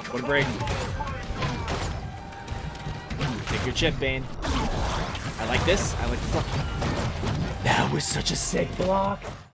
What a break. Take your chip, Bane. I like this. I like the... That was such a sick block.